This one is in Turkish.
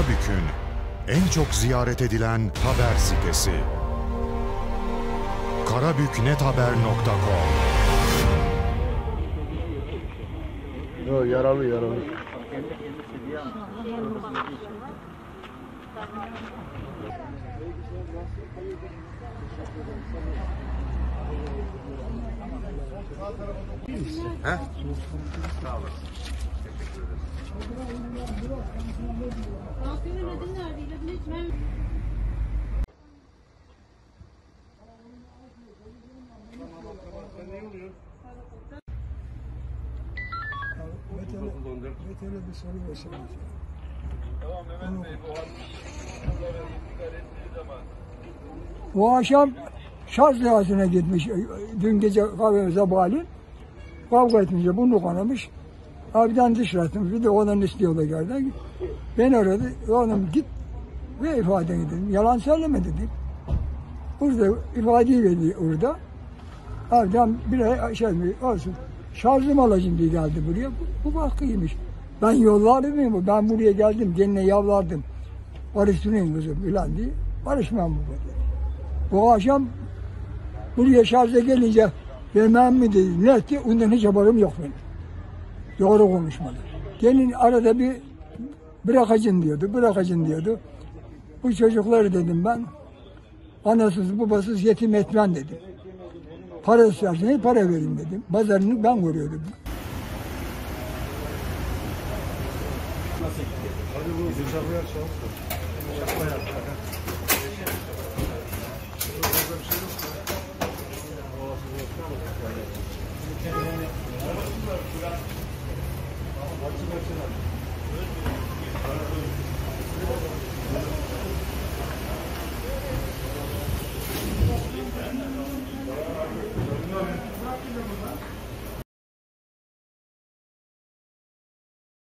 Karabük'ün en çok ziyaret edilen haber sitesi. karabüknethaber.com. Yok, yaralı. He? Sağ olasın. Teşekkür ederim. Veterin'e bir soru başlamış. Tamam Mehmet Bey, Bu akşam Şarj Dağı'na gitmiş. Dün gece kahvemize bağlı. Kavga etmişler, bunu konamış. Abiden dışlattım. Bir de oğlanın istiyorlar geldi. Beni aradı. Oğlum git ve ifadeni dedim. Yalan söyleme dedim. Burada ifadeyi verdi orada. Abiden bir olsun. Şarjım alacağım diye geldi buraya. Bu hakkıymış. Ben yollardım mı? Ben buraya geldim. Gene yavlardım. Barıştırayım kızım filan diye. Barışmam bu kadar. Bu akşam buraya şarja gelince vermem mi dedi. Ne etti? Ondan hiç haberim yok benim. Doğru konuşmadı. Gelin arada bir bırakacın diyordu. Bu çocukları dedim ben. Anasız babasız yetim etmem dedim. Para istersen para verin dedim. Pazarını ben koruyordum. Hadi bu bıçaklar çalsın. Bıçaklar.